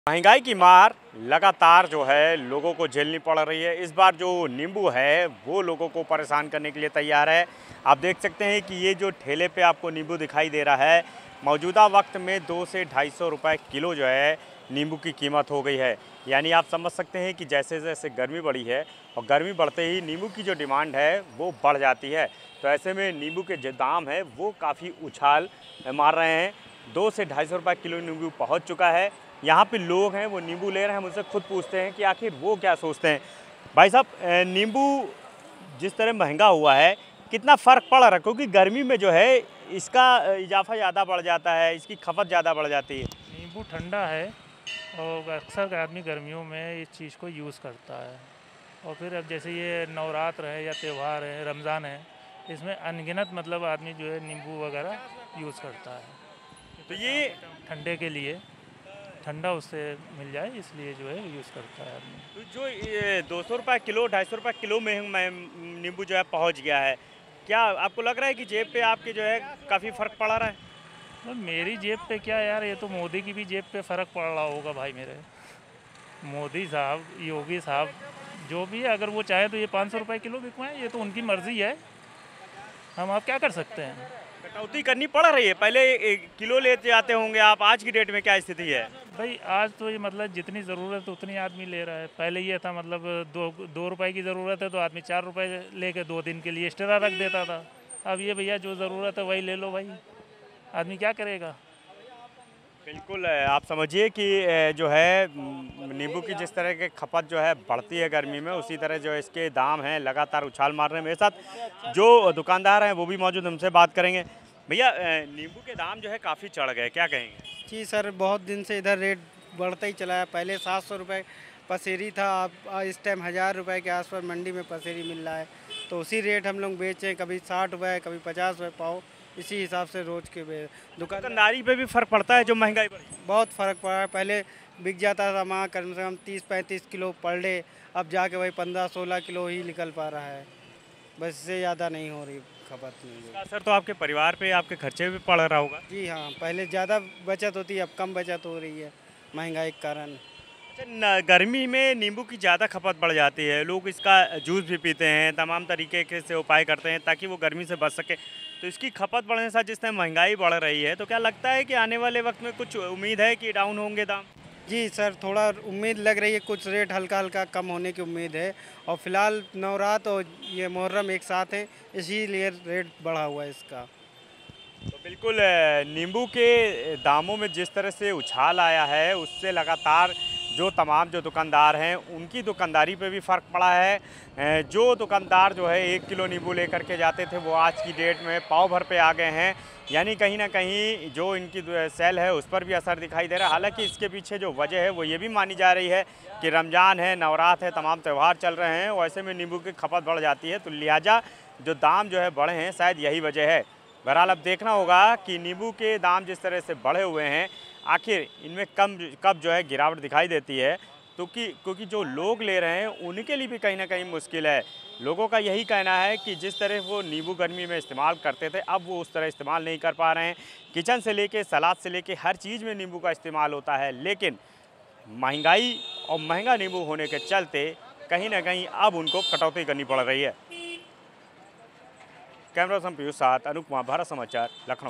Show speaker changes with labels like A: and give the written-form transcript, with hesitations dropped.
A: महंगाई की मार लगातार जो है लोगों को झेलनी पड़ रही है। इस बार जो नींबू है वो लोगों को परेशान करने के लिए तैयार है। आप देख सकते हैं कि ये जो ठेले पे आपको नींबू दिखाई दे रहा है, मौजूदा वक्त में 2 से 250 रुपये किलो जो है नींबू की कीमत हो गई है। यानी आप समझ सकते हैं कि जैसे जैसे गर्मी बढ़ी है और गर्मी बढ़ते ही नींबू की जो डिमांड है वो बढ़ जाती है। तो ऐसे में नींबू के जो दाम है वो काफ़ी उछाल मार रहे हैं। 2 से 250 रुपये किलो नींबू पहुंच चुका है। यहाँ पे लोग हैं वो नींबू ले रहे हैं, मुझसे खुद पूछते हैं कि आखिर वो क्या सोचते हैं। भाई साहब, नींबू जिस तरह महंगा हुआ है कितना फ़र्क पड़ रहा है? क्योंकि गर्मी में जो है इसका इजाफा ज़्यादा बढ़ जाता है, इसकी खपत ज़्यादा बढ़ जाती है।
B: नींबू ठंडा है और अक्सर आदमी गर्मियों में इस चीज़ को यूज़ करता है। और फिर अब जैसे ये नवरात्र है या त्यौहार है, रमज़ान है, इसमें अनगिनत मतलब आदमी जो है नींबू वगैरह यूज़ करता है।
A: तो ये
B: ठंडे के लिए ठंडा उससे मिल जाए इसलिए जो है यूज़ करता है आदमी।
A: तो जो ये 200 रुपये किलो 250 रुपये किलो में नींबू जो है पहुँच गया है, क्या आपको लग रहा है कि जेब पे आपके जो है काफ़ी फ़र्क पड़ रहा है?
B: तो मेरी जेब पे क्या यार, ये तो मोदी की भी जेब पे फ़र्क पड़ रहा होगा भाई मेरे। मोदी साहब, योगी साहब जो भी है, अगर वो चाहे तो ये 500 रुपये किलो बिकवाएं, ये तो उनकी मर्ज़ी है। हम आप क्या कर सकते हैं।
A: कटौती करनी पड़ रही है। पहले 1 किलो लेते जाते होंगे आप, आज की डेट में क्या स्थिति है?
B: भाई आज तो ये मतलब जितनी ज़रूरत है उतनी आदमी ले रहा है। पहले ये था मतलब दो रुपए की ज़रूरत है तो आदमी 4 रुपए लेके 2 दिन के लिए एक्स्ट्रा रख देता था। अब ये भैया जो ज़रूरत है वही ले लो भाई, आदमी क्या करेगा।
A: बिल्कुल, आप समझिए कि जो है नींबू की जिस तरह की खपत जो है बढ़ती है गर्मी में, उसी तरह जो इसके दाम हैं लगातार उछाल मार रहे हैं। मेरे साथ जो दुकानदार हैं वो भी मौजूद, हमसे बात करेंगे। भैया, नींबू के दाम जो है काफ़ी चढ़ गए, क्या कहेंगे?
C: जी सर, बहुत दिन से इधर रेट बढ़ता ही चला है। पहले 700 रुपये पसेरी था, अब इस टाइम 1000 रुपये के आसपास मंडी में पसेरी मिल रहा है। तो उसी रेट हम लोग बेचें, कभी 60 रुपये कभी 50 रुपये पाओ, इसी हिसाब से रोज़ के
A: दुकानदारी पे भी फ़र्क पड़ता है जो महंगाई बढ़ी?
C: बहुत फ़र्क पड़ा है। पहले बिक जाता था वहाँ कम से कम 30-35 किलो पर डे, अब जाके वही 15-16 किलो ही निकल पा रहा है। बस इससे ज़्यादा नहीं हो रही खपत में।
A: इसका असर तो आपके परिवार पे, आपके खर्चे पे पड़ रहा होगा।
C: जी हाँ, पहले ज़्यादा बचत होती है, अब कम बचत हो रही है महंगाई के कारण।
A: अच्छा, गर्मी में नींबू की ज़्यादा खपत बढ़ जाती है, लोग इसका जूस भी पीते हैं, तमाम तरीके के से उपाय करते हैं ताकि वो गर्मी से बच सके। तो इसकी खपत बढ़ने के साथ जिस तरह महंगाई बढ़ रही है, तो क्या लगता है कि आने वाले वक्त में कुछ उम्मीद है कि डाउन होंगे दाम?
C: जी सर, थोड़ा उम्मीद लग रही है, कुछ रेट हल्का हल्का कम होने की उम्मीद है। और फिलहाल नवरात्र और ये मुहर्रम एक साथ है, इसीलिए रेट बढ़ा हुआ है इसका।
A: तो बिल्कुल, नींबू के दामों में जिस तरह से उछाल आया है, उससे लगातार जो तमाम जो दुकानदार हैं उनकी दुकानदारी पे भी फ़र्क पड़ा है। जो दुकानदार जो है 1 किलो नींबू लेकर के जाते थे वो आज की डेट में पाव भर पे आ गए हैं। यानी कहीं ना कहीं जो इनकी सेल है उस पर भी असर दिखाई दे रहा है। हालांकि इसके पीछे जो वजह है वो ये भी मानी जा रही है कि रमज़ान है, नवरात्र है, तमाम त्यौहार चल रहे हैं, वैसे में नींबू की खपत बढ़ जाती है, तो लिहाजा जो दाम जो है बढ़े हैं, शायद यही वजह है। बहरहाल अब देखना होगा कि नींबू के दाम जिस तरह से बढ़े हुए हैं, आखिर इनमें कब जो है गिरावट दिखाई देती है। क्योंकि जो लोग ले रहे हैं उनके लिए भी कहीं ना कहीं मुश्किल है। लोगों का यही कहना है कि जिस तरह वो नींबू गर्मी में इस्तेमाल करते थे, अब वो उस तरह इस्तेमाल नहीं कर पा रहे हैं। किचन से लेके सलाद से लेके हर चीज़ में नींबू का इस्तेमाल होता है, लेकिन महंगाई और महंगा नींबू होने के चलते कहीं ना कहीं अब उनको कटौती करनी पड़ रही है। कैमरा पर्सन पीयूष साथ, अनूप कुमार, भारत समाचार, लखनऊ।